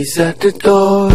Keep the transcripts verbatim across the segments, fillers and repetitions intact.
She's at the door.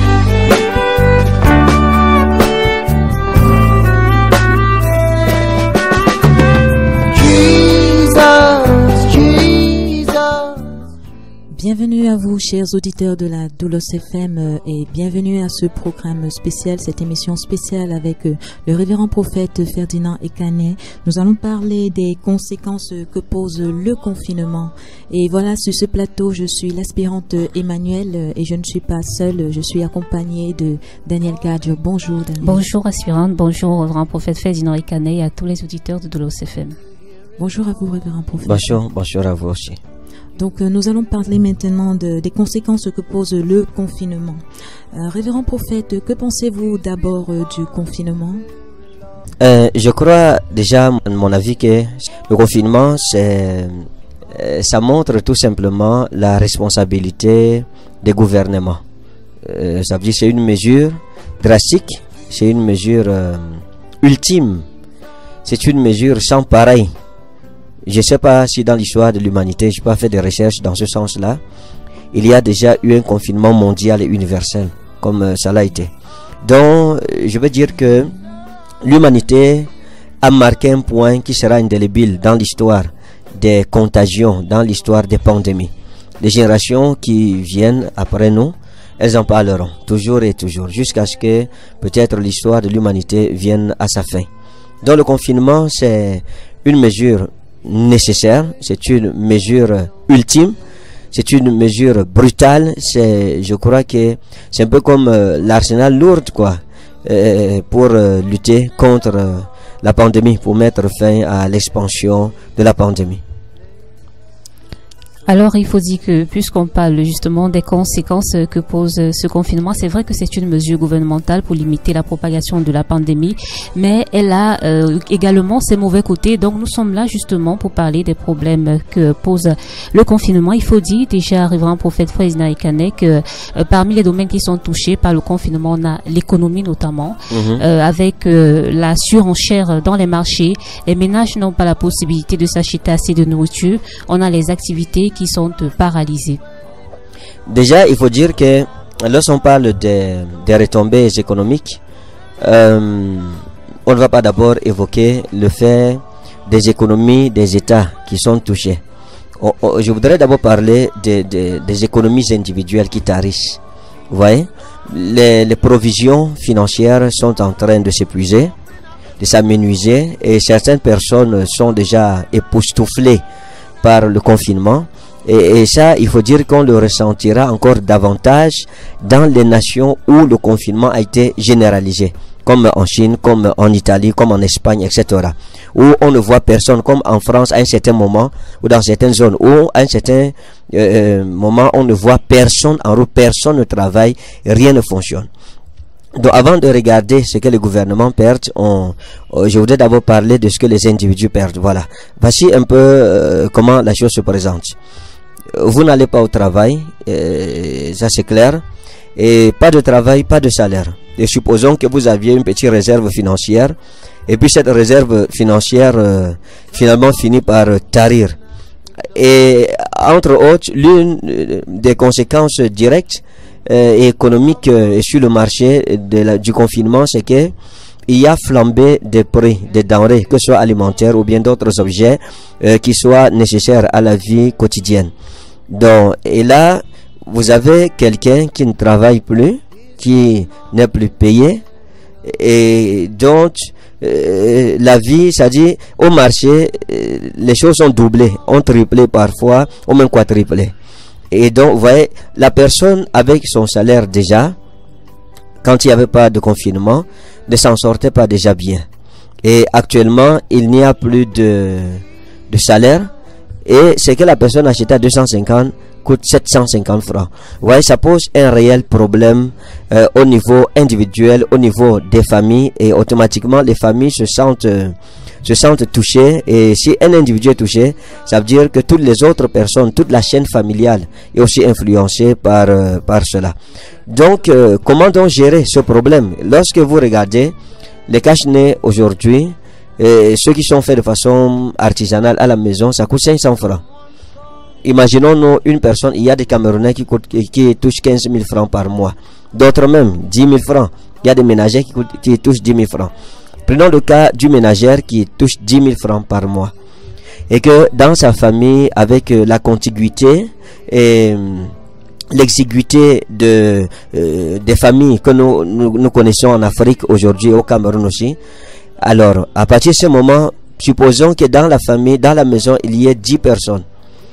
Bienvenue à vous, chers auditeurs de la Doulos F M, et bienvenue à ce programme spécial, cette émission spéciale avec le révérend prophète Ferdinand Ekané. Nous allons parler des conséquences que pose le confinement. Et voilà, sur ce plateau, je suis l'aspirante Emmanuel et je ne suis pas seule, je suis accompagnée de Daniel Gadjo. Bonjour Daniel. Bonjour aspirante, bonjour révérend prophète Ferdinand Ekané et à tous les auditeurs de Doulos F M. Bonjour à vous, révérend prophète. Bonjour, bonjour à vous aussi. Donc, euh, nous allons parler maintenant de, des conséquences que pose le confinement. Euh, révérend prophète, que pensez-vous d'abord euh, du confinement? euh, Je crois déjà, à mon avis, que le confinement, c'est, euh, ça montre tout simplement la responsabilité des gouvernements. Euh, ça veut dire que c'est une mesure drastique, c'est une mesure euh, ultime, c'est une mesure sans pareil. Je ne sais pas si dans l'histoire de l'humanité, je n'ai pas fait des recherches dans ce sens-là, il y a déjà eu un confinement mondial et universel, comme euh, ça l'a été. Donc, je veux dire que l'humanité a marqué un point qui sera indélébile dans l'histoire des contagions, dans l'histoire des pandémies. Les générations qui viennent après nous, elles en parleront, toujours et toujours, jusqu'à ce que peut-être l'histoire de l'humanité vienne à sa fin. Donc, le confinement, c'est une mesure nécessaire, c'est une mesure ultime, c'est une mesure brutale. C'est, je crois que c'est un peu comme euh, l'arsenal lourd, quoi, euh, pour euh, lutter contre euh, la pandémie, pour mettre fin à l'expansion de la pandémie. Alors, il faut dire que puisqu'on parle justement des conséquences que pose ce confinement, c'est vrai que c'est une mesure gouvernementale pour limiter la propagation de la pandémie, mais elle a euh, également ses mauvais côtés. Donc, nous sommes là justement pour parler des problèmes que pose le confinement. Il faut dire déjà, révérend prophète Ferdinand Ekané, que euh, parmi les domaines qui sont touchés par le confinement, on a l'économie notamment, mm-hmm. euh, avec euh, la surenchère dans les marchés. Les ménages n'ont pas la possibilité de s'acheter assez de nourriture. On a les activités qui sont paralysés. Déjà, il faut dire que lorsqu'on parle des, des retombées économiques, euh, on ne va pas d'abord évoquer le fait des économies des États qui sont touchés. On, on, je voudrais d'abord parler de, de, des économies individuelles qui tarissent. Vous voyez, les, les provisions financières sont en train de s'épuiser, de s'amenuiser, et certaines personnes sont déjà époustouflées par le confinement. Et, et ça, il faut dire qu'on le ressentira encore davantage dans les nations où le confinement a été généralisé, comme en Chine, comme en Italie, comme en Espagne, et cetera. Où on ne voit personne, comme en France à un certain moment, ou dans certaines zones, où à un certain euh, moment on ne voit personne en route, personne ne travaille, rien ne fonctionne. Donc avant de regarder ce que les gouvernements perdent, on, on, je voudrais d'abord parler de ce que les individus perdent. Voilà. Voici un peu euh, comment la chose se présente. Vous n'allez pas au travail, euh, ça c'est clair, et pas de travail, pas de salaire. Et supposons que vous aviez une petite réserve financière, et puis cette réserve financière euh, finalement finit par euh, tarir. Et entre autres, l'une des conséquences directes euh, et économiques euh, sur le marché de la, du confinement, c'est que il y a flambé des prix des denrées, que ce soit alimentaires ou bien d'autres objets euh, qui soient nécessaires à la vie quotidienne. Donc, et là, vous avez quelqu'un qui ne travaille plus, qui n'est plus payé, et donc euh, la vie, c'est-à-dire au marché, euh, les choses ont doublé, ont triplé parfois, ou même quadruplé. Et donc, vous voyez, la personne avec son salaire déjà, quand il n'y avait pas de confinement, ne s'en sortait pas déjà bien. Et actuellement, il n'y a plus de, de salaire. Et ce que la personne achetait à deux cent cinquante coûte sept cent cinquante francs. Vous voyez, ça pose un réel problème euh, au niveau individuel, au niveau des familles. Et automatiquement, les familles se sentent, euh, se sentent touchées. Et si un individu est touché, ça veut dire que toutes les autres personnes, toute la chaîne familiale est aussi influencée par, euh, par cela. Donc, euh, comment donc gérer ce problème? Lorsque vous regardez les cache-nez aujourd'hui, et ceux qui sont faits de façon artisanale à la maison, ça coûte cinq cents francs. imaginons-nous une personne, il y a des Camerounais qui, coûtent, qui, qui touchent quinze mille francs par mois. D'autres même, dix mille francs. Il y a des ménagères qui, coûtent, qui touchent dix mille francs. Prenons le cas du ménagère qui touche dix mille francs par mois. Et que dans sa famille, avec euh, la contiguïté et euh, l'exiguïté de, euh, des familles que nous, nous, nous connaissons en Afrique aujourd'hui, au Cameroun aussi. Alors, à partir de ce moment, supposons que dans la famille, dans la maison, il y ait dix personnes.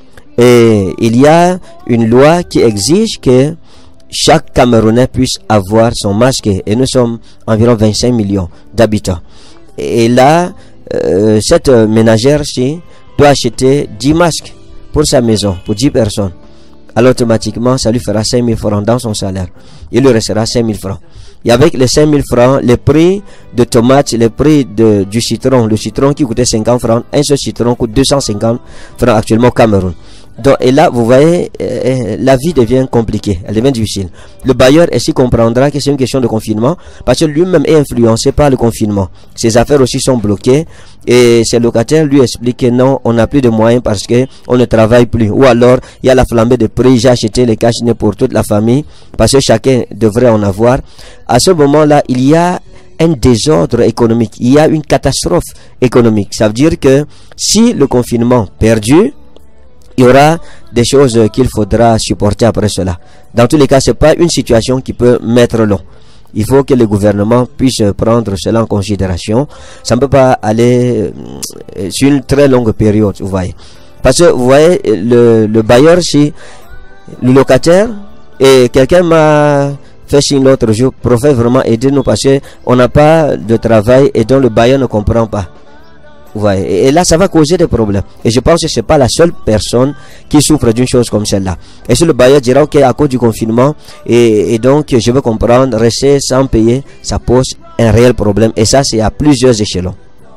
Et il y a une loi qui exige que chaque Camerounais puisse avoir son masque. Et nous sommes environ vingt-cinq millions d'habitants. Et là, euh, cette ménagère-ci doit acheter dix masques pour sa maison, pour dix personnes. Alors automatiquement, ça lui fera cinq mille francs dans son salaire. Il lui restera cinq mille francs. Et avec les cinq mille francs, le prix de tomates, le prix de, du citron, le citron qui coûtait cinquante francs, un seul citron coûte deux cent cinquante francs actuellement au Cameroun. Donc, et là, vous voyez, euh, la vie devient compliquée, elle devient difficile. Le bailleur ici comprendra que c'est une question de confinement, parce que lui-même est influencé par le confinement. Ses affaires aussi sont bloquées, et ses locataires lui expliquent que non, on n'a plus de moyens parce que on ne travaille plus. Ou alors, il y a la flambée de prix, j'ai acheté les cache-nez pour toute la famille, parce que chacun devrait en avoir. À ce moment-là, il y a un désordre économique, il y a une catastrophe économique. Ça veut dire que si le confinement perdure, il y aura des choses qu'il faudra supporter après cela. Dans tous les cas, c'est pas une situation qui peut mettre long. Il faut que le gouvernement puisse prendre cela en considération. Ça ne peut pas aller euh, sur une très longue période, vous voyez. Parce que, vous voyez, le, le bailleur, si le locataire, et quelqu'un m'a fait signe l'autre jour, prophète, vraiment aidez-nous parce qu'on n'a pas de travail et dont le bailleur ne comprend pas. Ouais. Et là, ça va causer des problèmes. Et je pense que ce n'est pas la seule personne qui souffre d'une chose comme celle-là. Et si le bailleur dira, ok, à cause du confinement, et, et donc je veux comprendre, rester sans payer, ça pose un réel problème. Et ça, c'est à plusieurs échelons.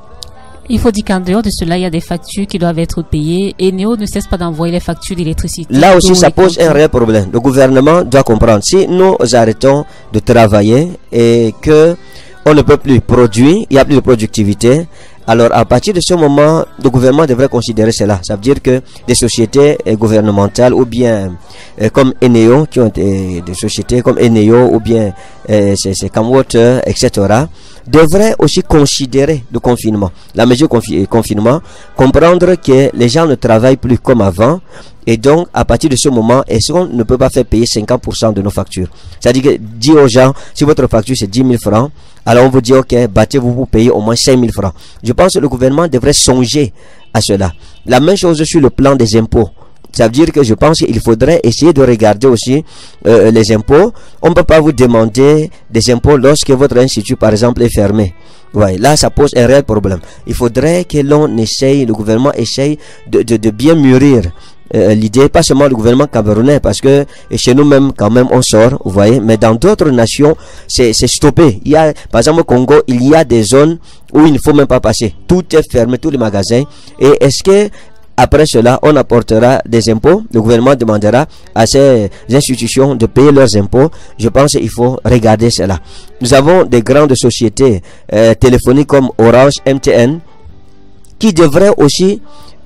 Il faut dire qu'en dehors de cela, il y a des factures qui doivent être payées et Néo ne cesse pas d'envoyer les factures d'électricité. Là aussi, ça pose un réel problème. Le gouvernement doit comprendre. Si nous arrêtons de travailler et que on ne peut plus produire, il n'y a plus de productivité, alors à partir de ce moment, le gouvernement devrait considérer cela. Ça veut dire que des sociétés gouvernementales ou bien euh, comme Eneo, qui ont été des sociétés comme Eneo ou bien euh, c'est Camwater, et cetera, devraient aussi considérer le confinement, la mesure de confinement, comprendre que les gens ne travaillent plus comme avant. Et donc, à partir de ce moment, est-ce qu'on ne peut pas faire payer cinquante pour cent de nos factures? C'est-à-dire que, dit aux gens, si votre facture c'est dix mille francs, alors on vous dit, ok, battez-vous pour payer au moins cinq mille francs. Je pense que le gouvernement devrait songer à cela. La même chose sur le plan des impôts. Ça veut dire que je pense qu'il faudrait essayer de regarder aussi euh, les impôts. On ne peut pas vous demander des impôts lorsque votre institut, par exemple, est fermé. Ouais, là, ça pose un réel problème. Il faudrait que l'on essaye, le gouvernement essaye de, de, de bien mûrir Euh, l'idée, pas seulement le gouvernement camerounais, parce que chez nous-mêmes, quand même, on sort, vous voyez, mais dans d'autres nations, c'est stoppé. Il y a, par exemple, au Congo, il y a des zones où il ne faut même pas passer. Tout est fermé, tous les magasins. Et est-ce que, après cela, on apportera des impôts? Le gouvernement demandera à ces institutions de payer leurs impôts. Je pense qu'il faut regarder cela. Nous avons des grandes sociétés euh, téléphoniques comme Orange, M T N, qui devraient aussi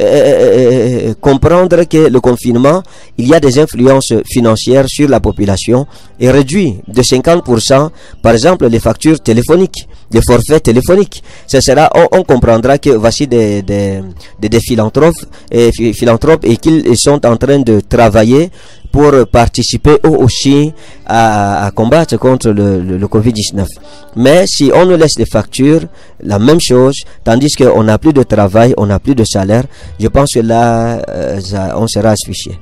Euh, comprendre que le confinement, il y a des influences financières sur la population et réduit de cinquante pour cent, par exemple, les factures téléphoniques, les forfaits téléphoniques. Ce sera, on, on comprendra que voici des, des, des, des philanthropes et, philanthropes et qu'ils sont en train de travailler pour participer eux aussi à, à combattre contre le, le, le covid dix-neuf. Mais si on nous laisse les factures, la même chose, tandis qu'on n'a plus de travail, on n'a plus de salaire, je pense que là, euh, ça, on sera asphyxié.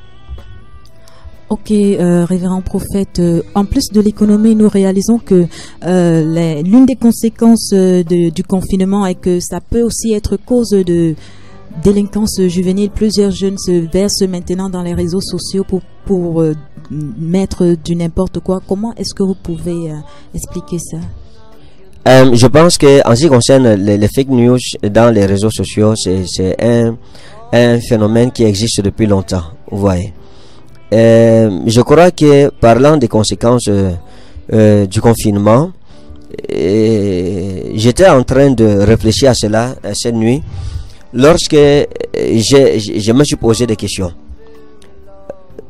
Ok, euh, révérend prophète, euh, en plus de l'économie, nous réalisons que euh, l'une des conséquences euh, de, du confinement est que ça peut aussi être cause de délinquance juvénile. Plusieurs jeunes se versent maintenant dans les réseaux sociaux pour, pour euh, mettre du n'importe quoi. Comment est-ce que vous pouvez euh, expliquer ça? Euh, je pense que en ce qui concerne les, les fake news dans les réseaux sociaux, c'est un, un phénomène qui existe depuis longtemps. Vous voyez. Euh, je crois que parlant des conséquences euh, euh, du confinement, j'étais en train de réfléchir à cela euh, cette nuit lorsque je, je me suis posé des questions.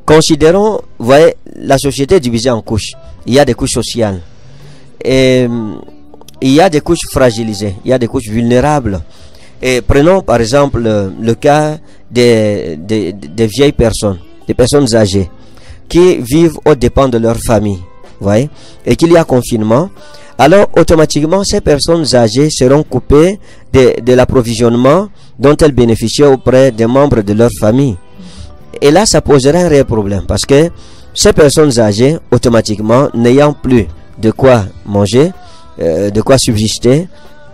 considérons, vous voyez, la société est divisée en couches. Il y a des couches sociales. Et il y a des couches fragilisées. Il y a des couches vulnérables. Et prenons par exemple le, le cas des, des, des vieilles personnes, des personnes âgées, qui vivent aux dépens de leur famille. Vous voyez, et qu'il y a confinement. Alors automatiquement ces personnes âgées seront coupées de, de l'approvisionnement dont elles bénéficiaient auprès des membres de leur famille. Et là ça poserait un réel problème, parce que ces personnes âgées automatiquement n'ayant plus de quoi manger, euh, de quoi subsister,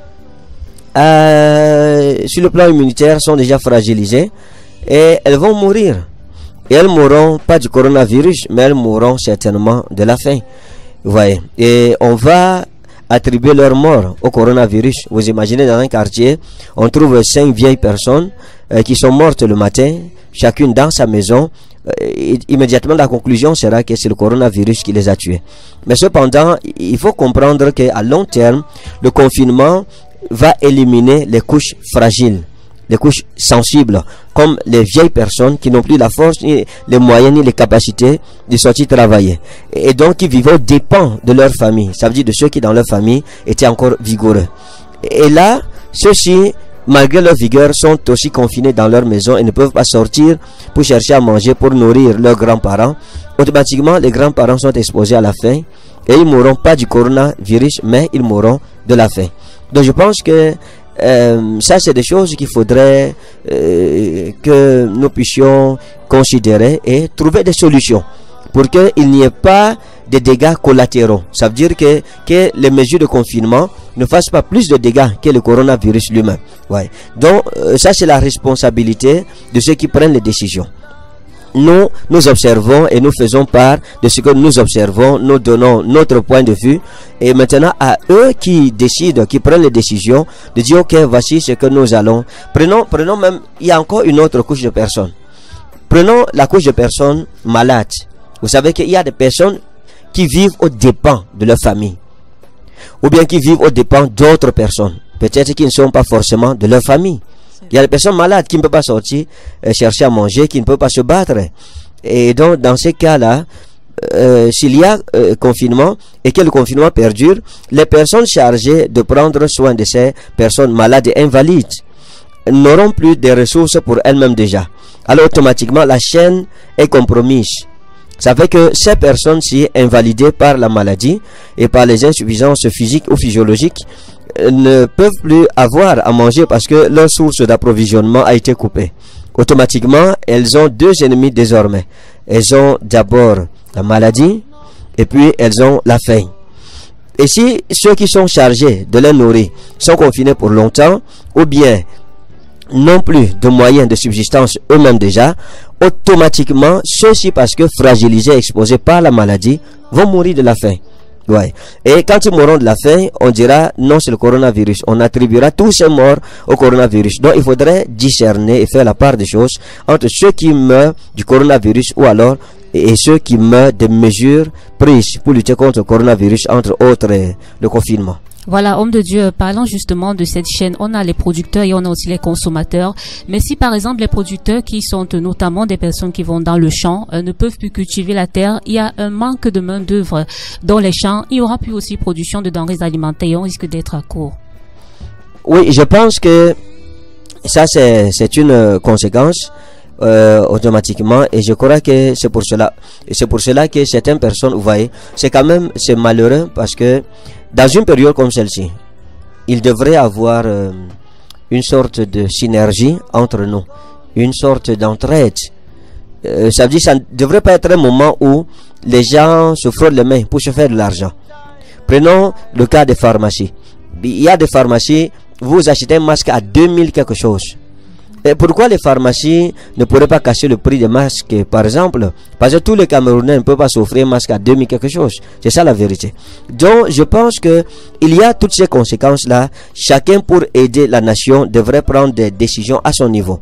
euh, sur le plan immunitaire sont déjà fragilisées et elles vont mourir. Et elles mourront pas du coronavirus, mais elles mourront certainement de la faim. Vous voyez, et on va attribuer leur mort au coronavirus. Vous imaginez, dans un quartier, on trouve cinq vieilles personnes euh, qui sont mortes le matin, chacune dans sa maison. Euh, immédiatement, la conclusion sera que c'est le coronavirus qui les a tués. Mais cependant, il faut comprendre qu'à long terme, le confinement va éliminer les couches fragiles, les couches sensibles, comme les vieilles personnes qui n'ont plus la force, ni les moyens, ni les capacités de sortir travailler. Et donc, qui vivent aux dépens de leur famille. Ça veut dire de ceux qui, dans leur famille, étaient encore vigoureux. Et là, ceux-ci, malgré leur vigueur, sont aussi confinés dans leur maison et ne peuvent pas sortir pour chercher à manger, pour nourrir leurs grands-parents. Automatiquement, les grands-parents sont exposés à la faim et ils mourront pas du coronavirus, mais ils mourront de la faim. Donc, je pense que Euh, ça c'est des choses qu'il faudrait euh, que nous puissions considérer et trouver des solutions pour qu'il n'y ait pas de dégâts collatéraux. Ça veut dire que, que les mesures de confinement ne fassent pas plus de dégâts que le coronavirus lui-même. Ouais. Donc euh, ça c'est la responsabilité de ceux qui prennent les décisions. Nous, nous observons et nous faisons part de ce que nous observons, nous donnons notre point de vue et maintenant à eux qui décident, qui prennent les décisions de dire ok, voici ce que nous allons. Prenons, prenons même, il y a encore une autre couche de personnes. Prenons la couche de personnes malades. Vous savez qu'il y a des personnes qui vivent aux dépens de leur famille ou bien qui vivent aux dépens d'autres personnes, peut-être qui ne sont pas forcément de leur famille. Il y a des personnes malades qui ne peuvent pas sortir euh, chercher à manger, qui ne peuvent pas se battre. Et donc, dans ces cas-là, euh, s'il y a euh, confinement et que le confinement perdure, les personnes chargées de prendre soin de ces personnes malades et invalides n'auront plus de ressources pour elles-mêmes déjà. Alors, automatiquement, la chaîne est compromise. Ça fait que ces personnes-ci, invalidées par la maladie et par les insuffisances physiques ou physiologiques, ne peuvent plus avoir à manger parce que leur source d'approvisionnement a été coupée. Automatiquement, elles ont deux ennemis désormais. Elles ont d'abord la maladie et puis elles ont la faim. Et si ceux qui sont chargés de les nourrir sont confinés pour longtemps ou bien n'ont plus de moyens de subsistance eux-mêmes déjà, automatiquement, ceux-ci, parce que fragilisés, exposés par la maladie, vont mourir de la faim. Ouais. Et quand ils mourront de la faim, on dira non, c'est le coronavirus. On attribuera tous ces morts au coronavirus. Donc il faudrait discerner et faire la part des choses entre ceux qui meurent du coronavirus ou alors et ceux qui meurent des mesures prises pour lutter contre le coronavirus, entre autres le confinement. Voilà, homme de Dieu, parlant justement de cette chaîne, on a les producteurs et on a aussi les consommateurs. Mais si par exemple les producteurs qui sont notamment des personnes qui vont dans le champ euh, ne peuvent plus cultiver la terre, il y a un manque de main d'œuvre dans les champs, il y aura plus aussi production de denrées alimentaires et on risque d'être à court. Oui, je pense que ça c'est c'est une conséquence euh, automatiquement et je crois que c'est pour cela c'est pour cela que certaines personnes, vous voyez, c'est quand même c'est malheureux parce que dans une période comme celle-ci, il devrait avoir euh, une sorte de synergie entre nous, une sorte d'entraide. Euh, ça veut dire que ça ne devrait pas être un moment où les gens se frottent les mains pour se faire de l'argent. Prenons le cas des pharmacies. Il y a des pharmacies, vous achetez un masque à deux mille quelque chose. Et pourquoi les pharmacies ne pourraient pas casser le prix des masques, par exemple? Parce que tous les Camerounais ne peuvent pas s'offrir un masque à deux mille quelque chose. C'est ça la vérité. Donc, je pense que il y a toutes ces conséquences-là. Chacun, pour aider la nation, devrait prendre des décisions à son niveau.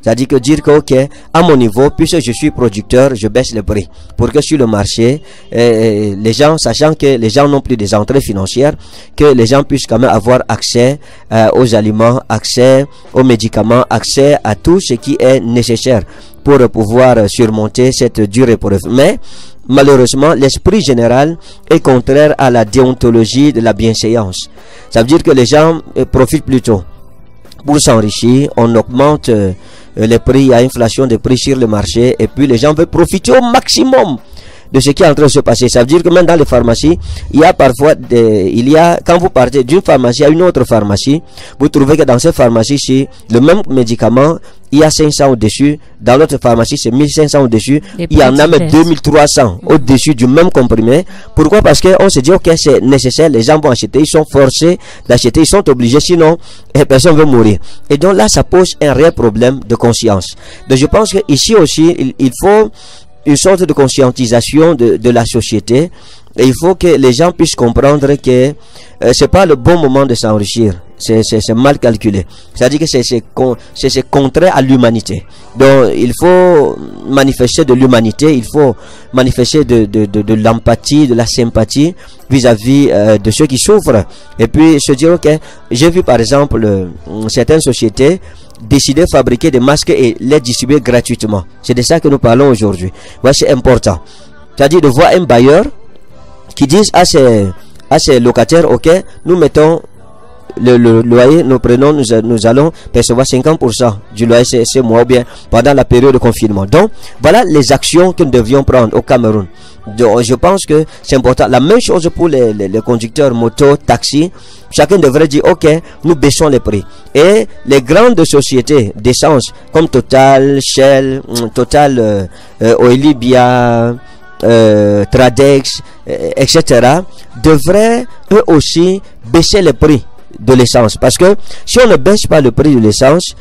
C'est-à-dire que dire que, ok, à mon niveau, puisque je suis producteur, je baisse le prix. Pour que sur le marché, euh, les gens, sachant que les gens n'ont plus des entrées financières, que les gens puissent quand même avoir accès euh, aux aliments, accès aux médicaments, accès à tout ce qui est nécessaire pour pouvoir surmonter cette dure épreuve. Mais, malheureusement, l'esprit général est contraire à la déontologie de la bienséance. Ça veut dire que les gens euh, profitent plutôt pour s'enrichir, on augmente euh, les prix, il y a inflation des prix sur le marché, et puis les gens veulent profiter au maximum de ce qui est en train de se passer. Ça veut dire que même dans les pharmacies, il y a parfois des, il y a, quand vous partez d'une pharmacie à une autre pharmacie, vous trouvez que dans cette pharmacie-ci, le même médicament, il y a cinq cents au-dessus, dans l'autre pharmacie, c'est mille cinq cents au-dessus, il y en a même deux mille trois cents au-dessus du même comprimé. Pourquoi? Parce qu'on se dit, ok, c'est nécessaire, les gens vont acheter, ils sont forcés d'acheter, ils sont obligés, sinon, et personne ne veut mourir. Et donc là, ça pose un réel problème de conscience. Donc je pense qu'ici aussi, il, il faut une sorte de conscientisation de, de la société, et il faut que les gens puissent comprendre que euh, c'est pas le bon moment de s'enrichir, c'est c'est mal calculé, c'est-à-dire que c'est c'est c'est contraire à l'humanité. Donc il faut manifester de l'humanité, il faut manifester de de de, de l'empathie, de la sympathie vis-à-vis euh, de ceux qui souffrent, et puis se dire, ok, j'ai vu par exemple euh, certaines sociétés décider de fabriquer des masques et les distribuer gratuitement. C'est de ça que nous parlons aujourd'hui. Ouais, c'est important. C'est-à-dire de voir un bailleur qui dit à ses, à ses locataires, ok, nous mettons le, le loyer, nous prenons, nous, nous allons percevoir cinquante pour cent du loyer ce mois ou bien pendant la période de confinement. Donc, voilà les actions que nous devions prendre au Cameroun. Donc, je pense que c'est important. La même chose pour les, les, les conducteurs moto, taxi. Chacun devrait dire, ok, nous baissons les prix. Et les grandes sociétés d'essence comme Total, Shell, Total, euh, euh, Oilibia, euh, Tradex, euh, et cetera, devraient eux aussi baisser les prix de l'essence. Parce que si on ne baisse pas le prix de l'essence,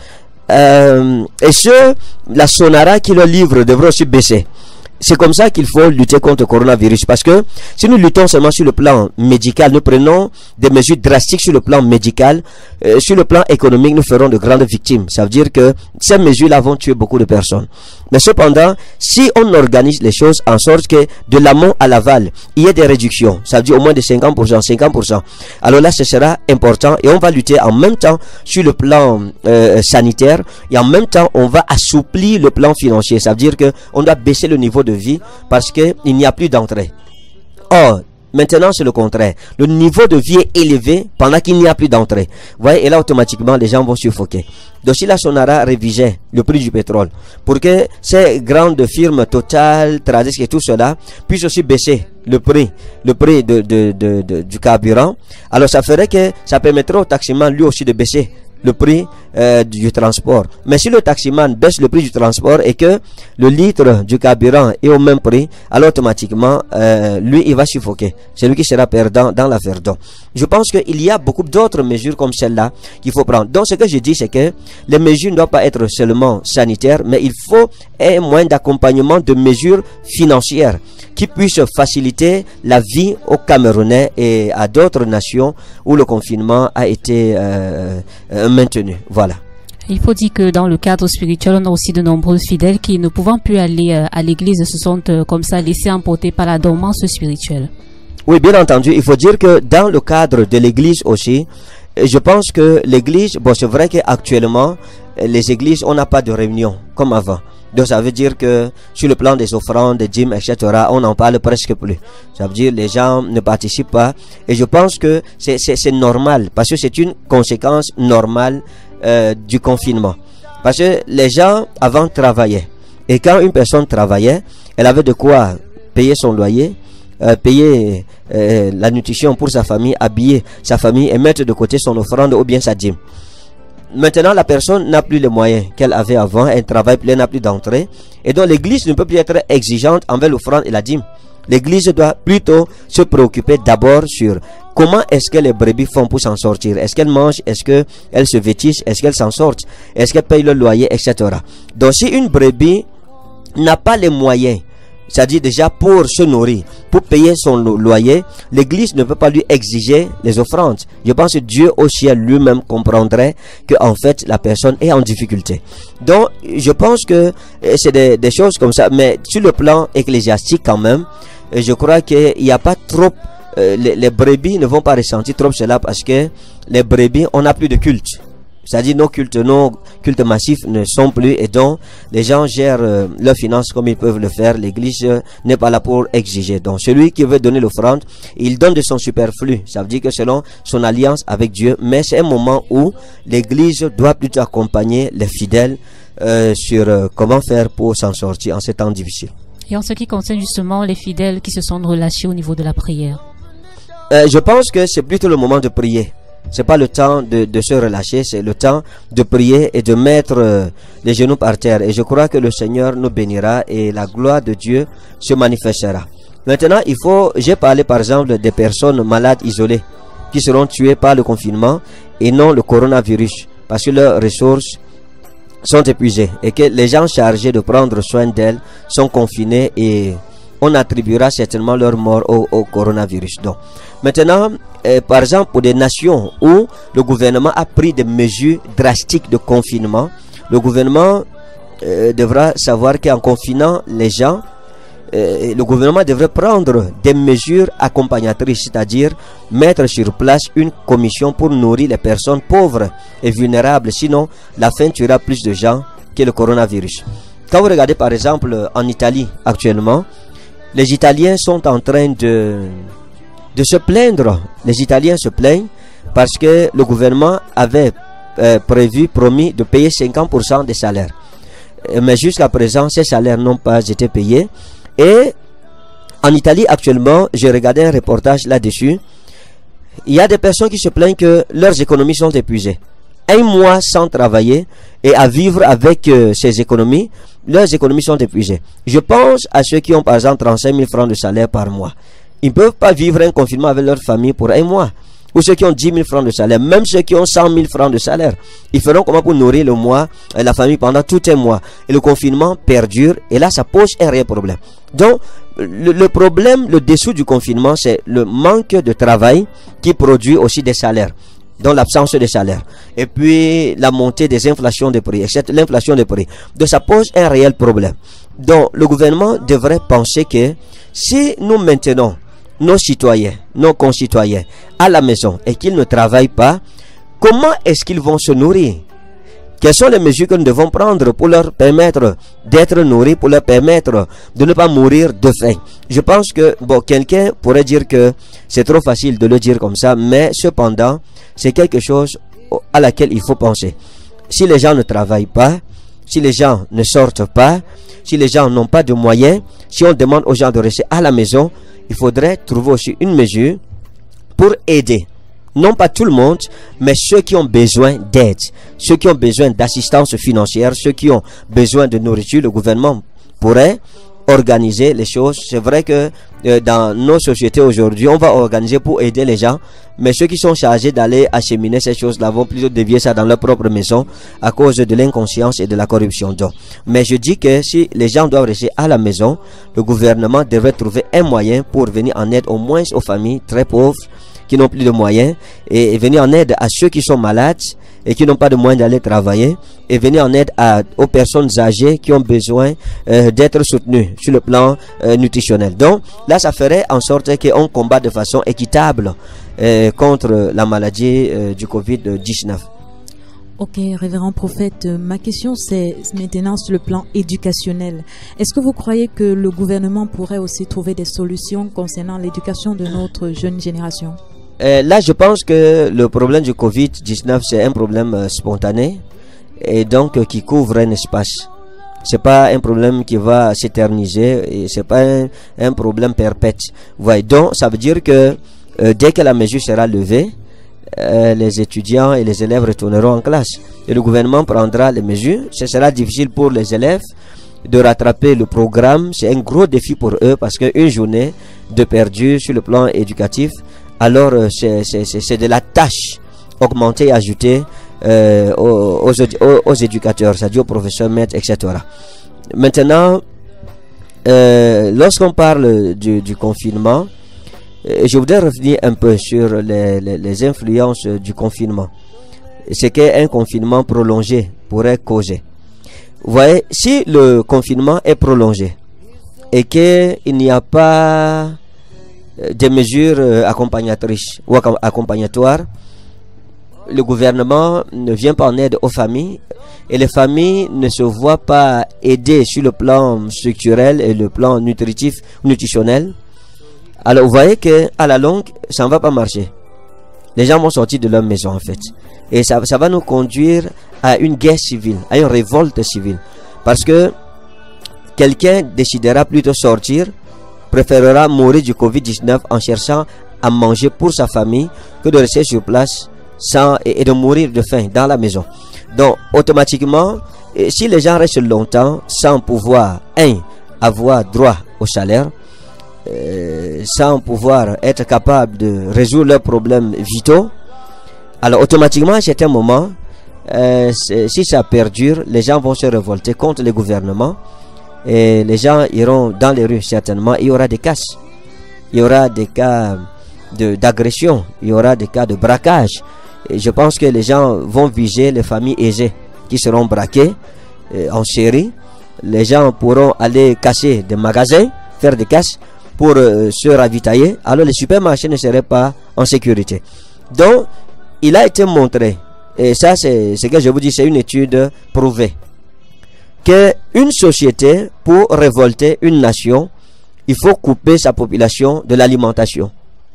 euh, et ce, la Sonara qui le livre devrait aussi baisser. C'est comme ça qu'il faut lutter contre le coronavirus, parce que si nous luttons seulement sur le plan médical, nous prenons des mesures drastiques sur le plan médical, euh, sur le plan économique, nous ferons de grandes victimes. Ça veut dire que ces mesures-là vont tuer beaucoup de personnes. Mais cependant, si on organise les choses en sorte que de l'amont à l'aval, il y ait des réductions, ça veut dire au moins de cinquante pour cent, cinquante pour cent, alors là ce sera important, et on va lutter en même temps sur le plan euh, sanitaire, et en même temps on va assouplir le plan financier. Ça veut dire que on doit baisser le niveau de vie parce que il n'y a plus d'entrée. Or, maintenant c'est le contraire. Le niveau de vie est élevé pendant qu'il n'y a plus d'entrée. Vous voyez, et là automatiquement les gens vont suffoquer. Donc si la Sonara révisait le prix du pétrole pour que ces grandes firmes Total, Tradex et tout cela puissent aussi baisser le prix, le prix de, de, de, de, du carburant, alors ça ferait que ça permettrait au taximan lui aussi de baisser le prix euh, du transport. Mais si le taximan baisse le prix du transport et que le litre du carburant est au même prix, alors automatiquement euh, lui il va suffoquer. C'est lui qui sera perdant dans l'affaire. Donc je pense qu'il y a beaucoup d'autres mesures comme celle-là qu'il faut prendre. Donc ce que je dis, c'est que les mesures ne doivent pas être seulement sanitaires, mais il faut un moyen d'accompagnement de mesures financières qui puissent faciliter la vie aux Camerounais et à d'autres nations où le confinement a été euh, euh, maintenu. Voilà. Il faut dire que dans le cadre spirituel, on a aussi de nombreux fidèles qui, ne pouvant plus aller euh, à l'église, se sont euh, comme ça laissés emporter par la dormance spirituelle. Oui, bien entendu. Il faut dire que dans le cadre de l'église aussi, je pense que l'église, bon, c'est vrai qu'actuellement, les églises, on n'a pas de réunion comme avant. Donc ça veut dire que sur le plan des offrandes, des dîmes, et cetera, on n'en parle presque plus. Ça veut dire que les gens ne participent pas. Et je pense que c'est normal, parce que c'est une conséquence normale euh, du confinement. Parce que les gens avant travaillaient. Et quand une personne travaillait, elle avait de quoi payer son loyer, euh, payer euh, la nutrition pour sa famille, habiller sa famille et mettre de côté son offrande ou bien sa dîme. Maintenant, la personne n'a plus les moyens qu'elle avait avant, elle travaille plus, elle n'a plus d'entrée. Et donc, l'église ne peut plus être exigeante envers l'offrande et la dîme. L'église doit plutôt se préoccuper d'abord sur comment est-ce que les brebis font pour s'en sortir. Est-ce qu'elles mangent, est-ce qu'elles se vêtissent, est-ce qu'elles s'en sortent, est-ce qu'elles payent le loyer, et cetera. Donc, si une brebis n'a pas les moyens c'est-à-dire déjà pour se nourrir, pour payer son loyer, l'église ne peut pas lui exiger les offrandes. Je pense que Dieu au ciel lui-même comprendrait que en fait la personne est en difficulté. Donc je pense que c'est des, des choses comme ça, mais sur le plan ecclésiastique quand même, je crois qu'il n'y a pas trop, euh, les, les brebis ne vont pas ressentir trop cela parce que les brebis, on n'a plus de culte. C'est-à-dire nos cultes, nos cultes massifs ne sont plus, et donc les gens gèrent euh, leurs finances comme ils peuvent le faire. L'église euh, n'est pas là pour exiger. Donc celui qui veut donner l'offrande, il donne de son superflu. Ça veut dire que selon son alliance avec Dieu, mais c'est un moment où l'église doit plutôt accompagner les fidèles euh, sur euh, comment faire pour s'en sortir en ces temps difficiles. Et en ce qui concerne justement les fidèles qui se sont relâchés au niveau de la prière, euh, je pense que c'est plutôt le moment de prier. C'est pas le temps de, de se relâcher, c'est le temps de prier et de mettre euh, les genoux par terre. Et je crois que le Seigneur nous bénira et la gloire de Dieu se manifestera. Maintenant, il faut, j'ai parlé par exemple des personnes malades isolées qui seront tuées par le confinement et non le coronavirus, parce que leurs ressources sont épuisées et que les gens chargés de prendre soin d'elles sont confinés et on attribuera certainement leur mort au, au coronavirus. Donc, maintenant, euh, par exemple, pour des nations où le gouvernement a pris des mesures drastiques de confinement, le gouvernement euh, devra savoir qu'en confinant les gens, euh, le gouvernement devrait prendre des mesures accompagnatrices, c'est-à-dire mettre sur place une commission pour nourrir les personnes pauvres et vulnérables. Sinon, la faim tuera plus de gens que le coronavirus. Quand vous regardez par exemple en Italie actuellement, les Italiens sont en train de, de se plaindre. Les Italiens se plaignent parce que le gouvernement avait euh, prévu, promis de payer cinquante pour cent des salaires. Mais jusqu'à présent, ces salaires n'ont pas été payés. Et en Italie actuellement, j'ai regardé un reportage là-dessus. Il y a des personnes qui se plaignent que leurs économies sont épuisées. Un mois sans travailler et à vivre avec euh, ces économies, leurs économies sont épuisées. Je pense à ceux qui ont par exemple trente-cinq mille francs de salaire par mois. Ils ne peuvent pas vivre un confinement avec leur famille pour un mois. Ou ceux qui ont dix mille francs de salaire, même ceux qui ont cent mille francs de salaire. Ils feront comment pour nourrir le mois, et la famille pendant tout un mois. Et le confinement perdure et là ça pose un réel problème. Donc le, le problème, le dessous du confinement, c'est le manque de travail qui produit aussi des salaires. Donc l'absence de salaire. Et puis la montée des inflations des prix, l'inflation des prix. Donc ça pose un réel problème. Donc le gouvernement devrait penser que si nous maintenons nos citoyens, nos concitoyens à la maison et qu'ils ne travaillent pas, comment est-ce qu'ils vont se nourrir? Quelles sont les mesures que nous devons prendre pour leur permettre d'être nourris, pour leur permettre de ne pas mourir de faim? Je pense que, bon, quelqu'un pourrait dire que c'est trop facile de le dire comme ça, mais cependant, c'est quelque chose à laquelle il faut penser. Si les gens ne travaillent pas, si les gens ne sortent pas, si les gens n'ont pas de moyens, si on demande aux gens de rester à la maison, il faudrait trouver aussi une mesure pour aider. Non pas tout le monde, mais ceux qui ont besoin d'aide, ceux qui ont besoin d'assistance financière, ceux qui ont besoin de nourriture. Le gouvernement pourrait organiser les choses. C'est vrai que euh, dans nos sociétés aujourd'hui, on va organiser pour aider les gens, mais ceux qui sont chargés d'aller acheminer ces choses-là vont plutôt dévier ça dans leur propre maison à cause de l'inconscience et de la corruption. Donc, mais je dis que si les gens doivent rester à la maison, le gouvernement devrait trouver un moyen pour venir en aide au moins aux familles très pauvres qui n'ont plus de moyens, et, et venir en aide à ceux qui sont malades et qui n'ont pas de moyens d'aller travailler, et venir en aide à, aux personnes âgées qui ont besoin euh, d'être soutenues sur le plan euh, nutritionnel. Donc là, ça ferait en sorte qu'on combat de façon équitable euh, contre la maladie euh, du covid dix-neuf. Ok, révérend prophète, ma question c'est maintenant sur le plan éducationnel. Est-ce que vous croyez que le gouvernement pourrait aussi trouver des solutions concernant l'éducation de notre jeune génération? Euh, là, je pense que le problème du covid dix-neuf, c'est un problème euh, spontané et donc euh, qui couvre un espace. C'est pas un problème qui va s'éterniser et c'est pas un, un problème perpète. Voyez, donc ça veut dire que euh, dès que la mesure sera levée, euh, les étudiants et les élèves retourneront en classe et le gouvernement prendra les mesures. Ce sera difficile pour les élèves de rattraper le programme. C'est un gros défi pour eux parce qu'une journée de perdu sur le plan éducatif, alors c'est de la tâche augmentée et ajoutée euh, aux, aux, aux éducateurs, c'est-à-dire aux professeurs, maîtres, et cetera. Maintenant, euh, lorsqu'on parle du, du confinement, euh, je voudrais revenir un peu sur les, les, les influences du confinement. Ce qu'un confinement prolongé pourrait causer. Vous voyez, si le confinement est prolongé et qu'il n'y a pas des mesures accompagnatrices ou accompagnatoires, le gouvernement ne vient pas en aide aux familles et les familles ne se voient pas aidées sur le plan structurel et le plan nutritif, nutritionnel. Alors vous voyez que à la longue, ça ne va pas marcher. Les gens vont sortir de leur maison en fait. Et ça, ça va nous conduire à une guerre civile, à une révolte civile. Parce que quelqu'un décidera plutôt sortir, préférera mourir du covid dix-neuf en cherchant à manger pour sa famille que de rester sur place sans, et, et de mourir de faim dans la maison. Donc automatiquement, si les gens restent longtemps sans pouvoir, un, avoir droit au salaire, euh, sans pouvoir être capable de résoudre leurs problèmes vitaux, alors automatiquement à un certain moment, euh, si ça perdure, les gens vont se révolter contre le gouvernement et les gens iront dans les rues certainement. Il y aura des casses, il y aura des cas de d'agression, il y aura des cas de braquage. Et je pense que les gens vont viser les familles aisées qui seront braquées euh, en série. Les gens pourront aller casser des magasins, faire des casses pour euh, se ravitailler. Alors les supermarchés ne seraient pas en sécurité. Donc il a été montré, et ça c'est ce que je vous dis, c'est une étude prouvée, que une société, pour révolter une nation, il faut couper sa population de l'alimentation.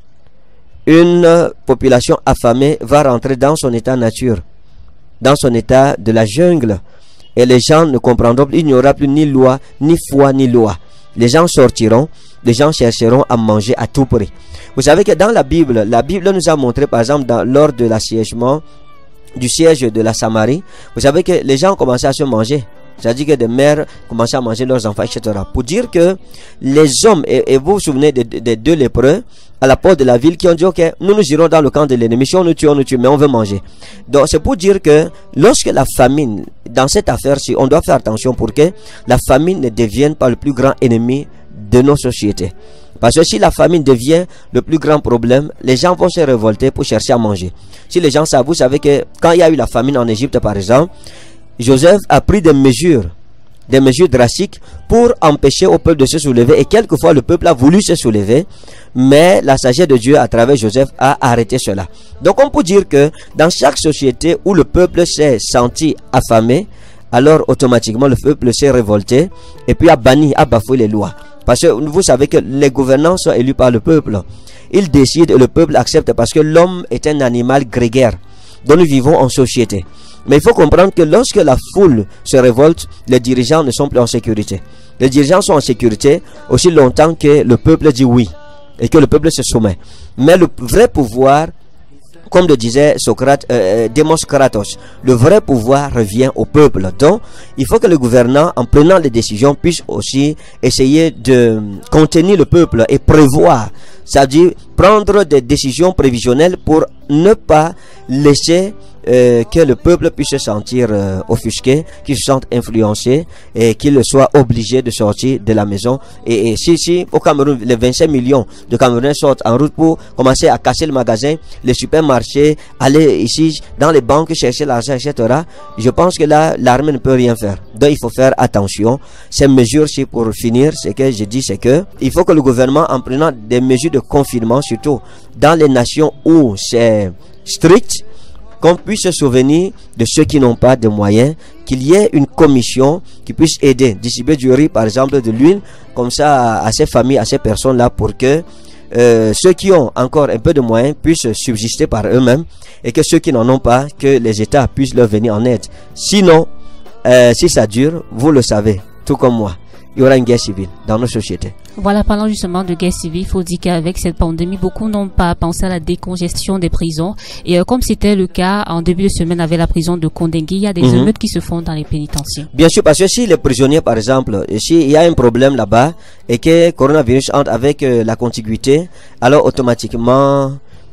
Une population affamée va rentrer dans son état nature, dans son état de la jungle, et les gens ne comprendront plus. Il n'y aura plus ni loi, ni foi, ni loi. Les gens sortiront, les gens chercheront à manger à tout prix. Vous savez que dans la Bible, la Bible nous a montré, par exemple, dans, lors de l'assiègement du siège de la Samarie, vous savez que les gens ont commencé à se manger. C'est-à-dire que des mères commençaient à manger leurs enfants, et cetera. Pour dire que les hommes, et, et vous vous souvenez des de, de deux lépreux à la porte de la ville qui ont dit, ok, nous nous irons dans le camp de l'ennemi, si on nous tue, on nous tue, mais on veut manger. Donc c'est pour dire que lorsque la famine, dans cette affaire-ci, on doit faire attention pour que la famine ne devienne pas le plus grand ennemi de nos sociétés. Parce que si la famine devient le plus grand problème, les gens vont se révolter pour chercher à manger. Si les gens savent, vous savez que quand il y a eu la famine en Égypte par exemple, Joseph a pris des mesures, des mesures drastiques pour empêcher au peuple de se soulever. Et quelquefois le peuple a voulu se soulever, mais la sagesse de Dieu à travers Joseph a arrêté cela. Donc on peut dire que dans chaque société où le peuple s'est senti affamé, alors automatiquement le peuple s'est révolté et puis a banni, a bafoué les lois. Parce que vous savez que les gouvernants sont élus par le peuple. Ils décident et le peuple accepte parce que l'homme est un animal grégaire dont nous vivons en société. Mais il faut comprendre que lorsque la foule se révolte, les dirigeants ne sont plus en sécurité. Les dirigeants sont en sécurité aussi longtemps que le peuple dit oui et que le peuple se soumet. Mais le vrai pouvoir, comme le disait Socrate, euh, Démos Kratos, le vrai pouvoir revient au peuple. Donc, il faut que le gouvernant, en prenant les décisions, puisse aussi essayer de contenir le peuple et prévoir. C'est-à-dire prendre des décisions prévisionnelles pour ne pas laisser euh, que le peuple puisse se sentir euh, offusqué, qu'il se sente influencé et qu'il soit obligé de sortir de la maison. Et, et si, si au Cameroun, les vingt-cinq millions de Camerounais sortent en route pour commencer à casser le magasin, les supermarchés, aller ici dans les banques chercher l'argent, et cetera, je pense que là, l'armée ne peut rien faire. Donc il faut faire attention. Ces mesures-ci, pour finir, ce que je dis, c'est que il faut que le gouvernement, en prenant des mesures de confinement, surtout dans les nations où c'est strict, qu'on puisse se souvenir de ceux qui n'ont pas de moyens, qu'il y ait une commission qui puisse aider, distribuer du riz, par exemple, de l'huile, comme ça à ces familles, à ces personnes-là, pour que euh, ceux qui ont encore un peu de moyens puissent subsister par eux-mêmes, et que ceux qui n'en ont pas, que les États puissent leur venir en aide. Sinon, euh, si ça dure, vous le savez, tout comme moi, il y aura une guerre civile dans nos sociétés. Voilà, parlant justement de guerre civile, il faut dire qu'avec cette pandémie, beaucoup n'ont pas pensé à la décongestion des prisons. Et euh, comme c'était le cas en début de semaine avec la prison de Kondengui, il y a des mm-hmm. émeutes qui se font dans les pénitenciers. Bien sûr, parce que si les prisonniers, par exemple, s'il y a un problème là-bas et que le coronavirus entre avec euh, la contiguïté, alors automatiquement,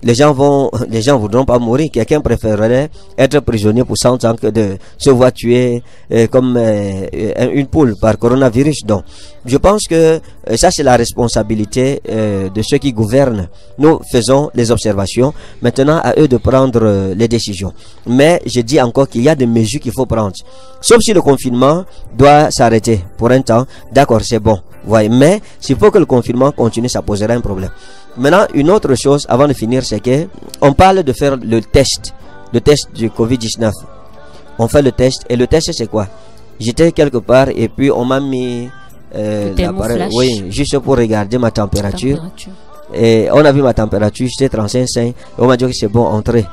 les gens vont, les gens voudront pas mourir. Quelqu'un préférerait être prisonnier pour cent ans que de se voir tuer euh, comme euh, une poule par coronavirus. Donc, je pense que euh, ça c'est la responsabilité euh, de ceux qui gouvernent. Nous faisons les observations. Maintenant, à eux de prendre euh, les décisions. Mais je dis encore qu'il y a des mesures qu'il faut prendre. Sauf si le confinement doit s'arrêter pour un temps. D'accord, c'est bon. Ouais, mais s'il faut que le confinement continue, ça posera un problème. Maintenant, une autre chose avant de finir, c'est que on parle de faire le test, le test du covid dix-neuf. On fait le test et le test c'est quoi? J'étais quelque part et puis on m'a mis euh, l'appareil, oui, juste pour regarder ma température. température. Et on a vu ma température, j'étais trente-cinq virgule cinq et on m'a dit que c'est bon, entrez.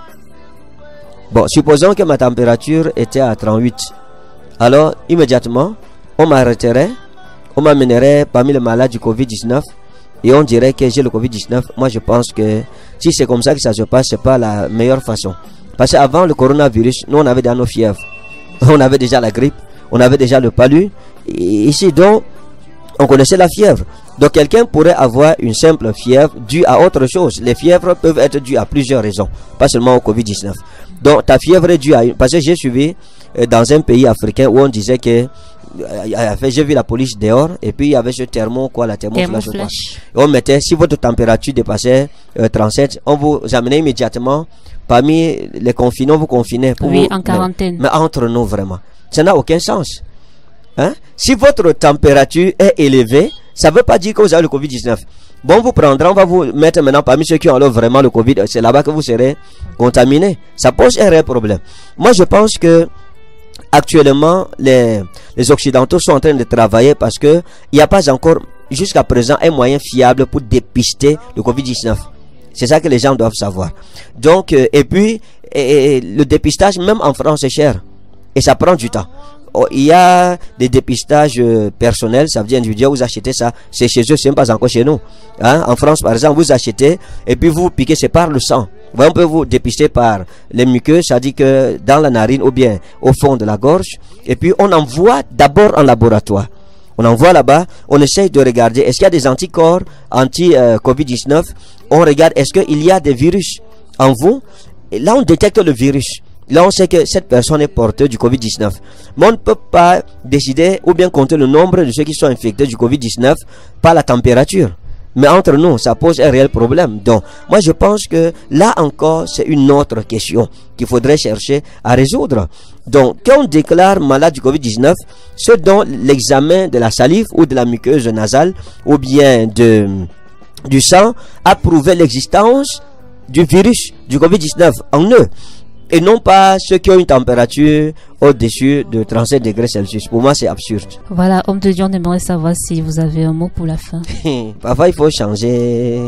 Bon, supposons que ma température était à trente-huit. Alors, immédiatement, on m'arrêterait. On m'amènerait parmi les malades du covid dix-neuf et on dirait que j'ai le covid dix-neuf. Moi, je pense que si c'est comme ça que ça se passe, c'est pas la meilleure façon. Parce qu'avant le coronavirus, nous, on avait déjà nos fièvres. On avait déjà la grippe, on avait déjà le palu. Et ici, donc, on connaissait la fièvre. Donc, quelqu'un pourrait avoir une simple fièvre due à autre chose. Les fièvres peuvent être dues à plusieurs raisons, pas seulement au covid dix-neuf. Donc, ta fièvre est due à une... Parce que j'ai suivi euh, dans un pays africain où on disait que j'ai vu la police dehors et puis il y avait ce thermo quoi la thermoflash, thermoflash. On mettait, si votre température dépassait euh, trente-sept, on vous amenait immédiatement parmi les confinés, on vous confinait pour oui, vous, en quarantaine. Mais, mais entre nous vraiment, ça n'a aucun sens. Hein? Si votre température est élevée, ça ne veut pas dire que vous avez le covid dix-neuf. Bon, on vous prendra, on va vous mettre maintenant parmi ceux qui ont alors vraiment le Covid. C'est là-bas que vous serez contaminé. Ça pose un réel problème. Moi, je pense que actuellement, les, les Occidentaux sont en train de travailler parce que il n'y a pas encore, jusqu'à présent, un moyen fiable pour dépister le covid dix-neuf. C'est ça que les gens doivent savoir. Donc, euh, et puis, et, et, le dépistage, même en France, c'est cher. Et ça prend du temps. Oh, il y a des dépistages euh, personnels, ça veut dire individuel, vous achetez ça, c'est chez eux, c'est même pas encore chez nous. Hein? En France, par exemple, vous achetez et puis vous piquez, c'est par le sang. Vous on peut vous dépister par les muqueuses, ça dit que dans la narine ou bien au fond de la gorge. Et puis on envoie d'abord en laboratoire. On envoie là-bas, on essaye de regarder, est-ce qu'il y a des anticorps anti-covid dix-neuf? On regarde, est-ce qu'il y a des virus en vous? Et là, on détecte le virus. Là, on sait que cette personne est porteuse du covid dix-neuf. Mais on ne peut pas décider ou bien compter le nombre de ceux qui sont infectés du covid dix-neuf par la température. Mais entre nous, ça pose un réel problème. Donc, moi, je pense que là encore, c'est une autre question qu'il faudrait chercher à résoudre. Donc, quand on déclare malade du covid dix-neuf, ce dont l'examen de la salive ou de la muqueuse nasale ou bien de, du sang a prouvé l'existence du virus du covid dix-neuf en eux. Et non pas ceux qui ont une température au-dessus de trente-sept degrés Celsius. Pour moi, c'est absurde. Voilà, homme de Dieu, on aimerait savoir si vous avez un mot pour la fin. Parfois, il faut changer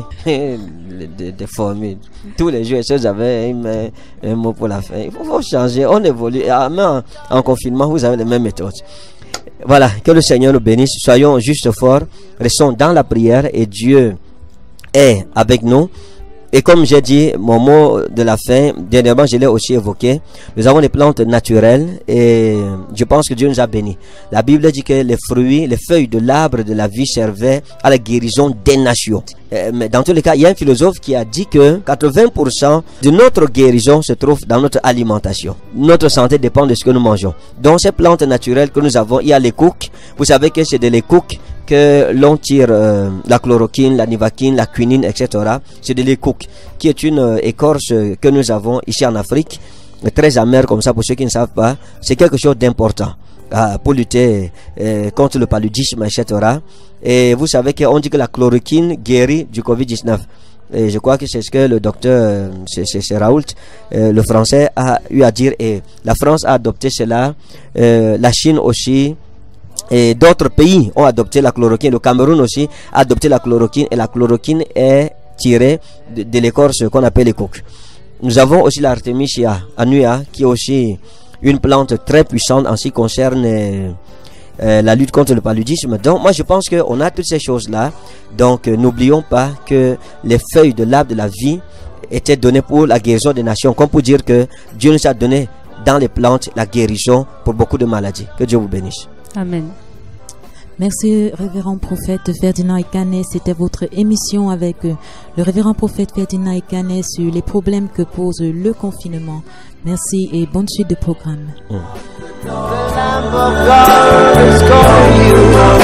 de formules. Tous les jours, si vous avez un, un mot pour la fin, il faut, faut changer. On évolue. Même en, en confinement, vous avez les mêmes méthodes. Voilà, que le Seigneur nous bénisse. Soyons juste forts. Restons dans la prière et Dieu est avec nous. Et comme j'ai dit, mon mot de la fin, dernièrement je l'ai aussi évoqué, nous avons des plantes naturelles et je pense que Dieu nous a bénis. La Bible dit que les fruits, les feuilles de l'arbre de la vie servaient à la guérison des nations. Euh, mais dans tous les cas, il y a un philosophe qui a dit que quatre-vingts pour cent de notre guérison se trouve dans notre alimentation. Notre santé dépend de ce que nous mangeons. Dans ces plantes naturelles que nous avons, il y a les couques. Vous savez que c'est de les couques que l'on tire euh, la chloroquine, la nivaquine, la quinine, et cetera. C'est de l'écouk, qui est une euh, écorce que nous avons ici en Afrique, très amère comme ça pour ceux qui ne savent pas. C'est quelque chose d'important euh, pour lutter euh, contre le paludisme, et cetera. Et vous savez qu'on dit que la chloroquine guérit du covid dix-neuf. Et je crois que c'est ce que le docteur, c'est Raoult, euh, le français, a eu à dire. Et la France a adopté cela, euh, la Chine aussi. Et d'autres pays ont adopté la chloroquine. Le Cameroun aussi a adopté la chloroquine. Et la chloroquine est tirée de, de l'écorce qu'on appelle les coques. Nous avons aussi l'Artemisia annua, qui est aussi une plante très puissante en ce qui concerne euh, euh, la lutte contre le paludisme. Donc moi je pense qu'on a toutes ces choses-là. Donc euh, n'oublions pas que les feuilles de l'arbre de la vie étaient données pour la guérison des nations. Comme pour dire que Dieu nous a donné dans les plantes la guérison pour beaucoup de maladies. Que Dieu vous bénisse. Amen. Merci, révérend prophète Ferdinand Ekané. C'était votre émission avec euh, le révérend prophète Ferdinand Ekané sur les problèmes que pose le confinement. Merci et bonne suite de programme. Mm.